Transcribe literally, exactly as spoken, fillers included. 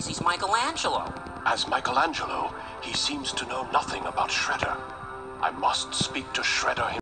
He's Michelangelo. As Michelangelo, he seems to know nothing about Shredder. I must speak to Shredder himself.